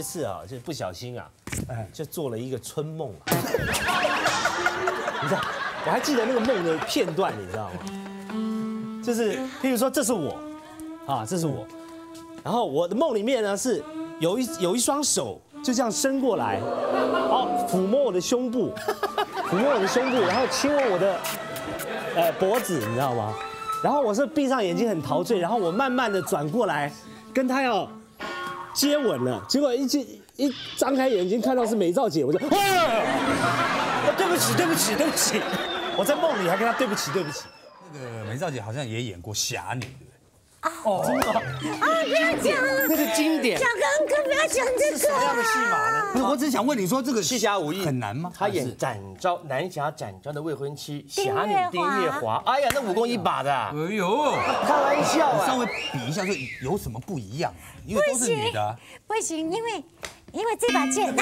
一次啊，就不小心啊，就做了一个春梦啊。你知道，我还记得那个梦的片段，你知道吗？就是譬如说，这是我，啊，这是我，然后我的梦里面呢是有一双手就这样伸过来，抚摸我的胸部，抚摸我的胸部，然后亲吻我的脖子，你知道吗？然后我是闭上眼睛很陶醉，然后我慢慢的转过来，跟他要接吻了，结果一张开眼睛看到是美照姐，我就对不起对不起对不起，我在梦里还跟他对不起对不起。 那个美照姐好像也演过侠女，对不对？ 哦，真的啊！ 不要讲了， 那个经典。 小刚哥，不要讲这个。 什么样的戏码呢？ 不是，我只是想问你说这个七侠五义很难吗？ 他演展昭南侠展昭的未婚妻侠女丁月华，哎呀，那武功一把的。 哎呦， 开玩笑啊！ 稍微比一下，说有什么不一样？因为都是女的。 不行，因为这把剑，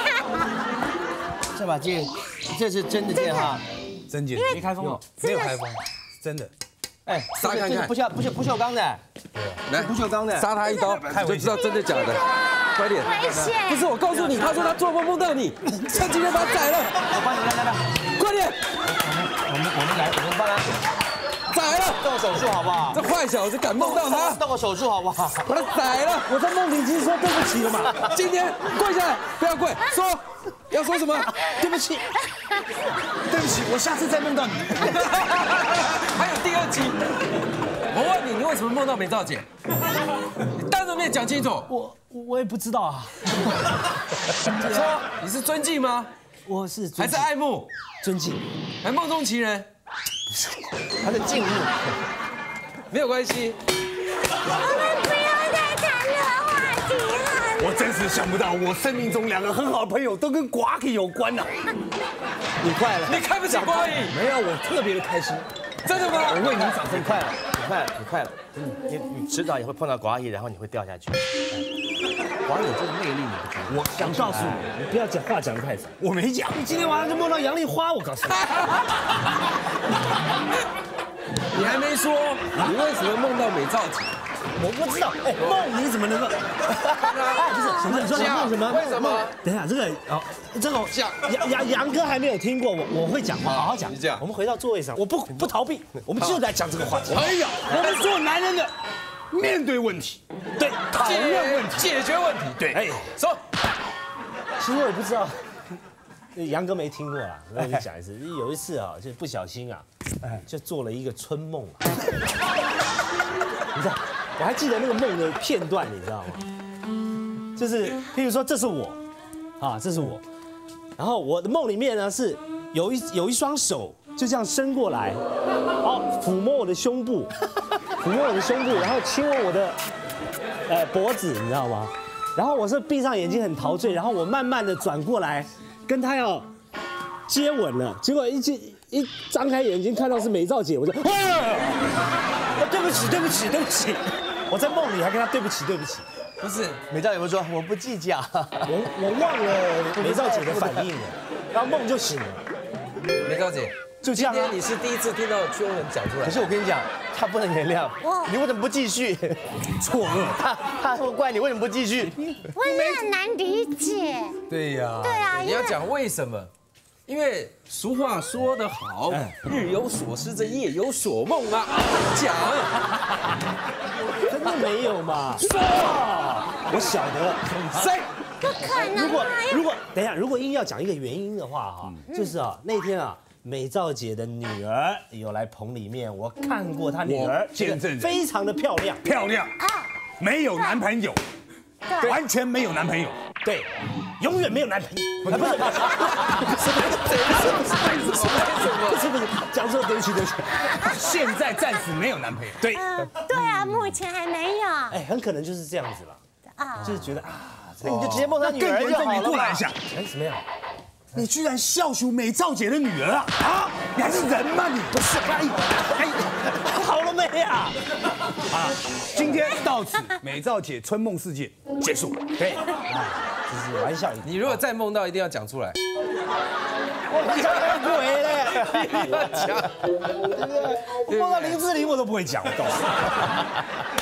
这把剑，这是真的剑哈， 真剑没开封了， 没有开封，真的。 哎， 杀看看， 不锈钢的， 来不锈钢的， 杀他一刀，你就知道真的假的。快点！ 危险！ 不是我告诉你，他说他做梦梦到你，趁机就把他宰了。 我帮你来， 快点！ 我们帮他宰了， 动手术好不好？ 这坏小子敢梦到他， 动个手术好不好？ 把他宰了。 我在梦里已经说对不起了嘛。 今天跪下来，不要跪，说要说什么？ 对不起， 对不起，我下次再梦到你。 还有第二集，我问你，你为什么梦到美照姐？你当着面讲清楚。 我也不知道啊。 说你是尊敬吗？ 我是还是爱慕？ 尊敬， 还梦中情人？ 他的敬慕， 没有关系。 我们不要再谈这个话题了。 我真是想不到，我生命中两个很好的朋友都跟寡体有关呐。 你快了， 你看不起瓜影？ 没有，我特别的开心。 真的吗？ 我为你掌声，快了，你快了，你迟早也会碰到寡乙，然后你会掉下去。寡乙有这个魅力，你不知道。 我想告诉你，你不要讲话讲得太少。 我没讲， 你今天晚上就梦到杨丽花，我告诉你。 你还没说，你为什么梦到美照姐？ 我不知道，哎，梦你怎么能够？不是什么？你说你梦什么？ 为什么？ 等一下，这个这种杨哥还没有听过，我会讲，好好讲。我们回到座位上，我不逃避，我们就来讲这个话题。 哎呀，我们做男人的，面对问题，对，讨论问题， 解决问题，对。 哎， 说， 其实我也不知道，杨哥没听过啦，我跟你讲一次。有一次啊，就不小心啊，就做了一个春梦啊。你知道，我还记得那个梦的片段，你知道吗？就是譬如说，这是我，啊，这是我，然后我的梦里面呢是有一双手就这样伸过来，抚摸我的胸部，抚摸我的胸部，然后亲吻我的脖子，你知道吗？然后我是闭上眼睛很陶醉，然后我慢慢的转过来，跟他要接吻了，结果一张开眼睛看到是美照姐，我就对不起对不起对不起，我在梦里还跟他对不起对不起。 不是， 美照有没有说我不计较？ 我忘了美照姐的反应了，然后梦就醒了， 美照姐， 就这样。 今天你是第一次听到邱文讲出来， 可是我跟你讲，他不能原谅你，为什么不继续？错愕，他会怪你为什么不继续？ 我也很难理解。 对呀， 对啊， 你要讲为什么？因为俗话说得好，日有所思，这夜有所梦啊。讲， 真的没有嘛？说，我晓得。谁？ 不可能。 如果等一下，如果硬要讲一个原因的话哈，就是啊那天啊。美照姐的女儿有来棚里面，我看过她女儿， 见证非常的漂亮， 没有男朋友，完全没有男朋友， 对，永远没有男朋友，不是，讲错，对不起， 现在暂时没有男朋友，对， 对啊，目前还没有。 哎，很可能就是这样子了，就是觉得啊， 那你就直接梦他女儿就好了。 你过来一下， 哎，怎么样？ 你居然笑羞美照姐的女儿啊！啊，你还是人吗你？不是， 好了没啊？ 今天到此，美照姐春梦事件结束。对， 只是玩笑。 你如果再梦到，一定要讲出来。 我讲鬼嘞！ 要讲， 我梦到林志玲我都不会讲，我告诉你。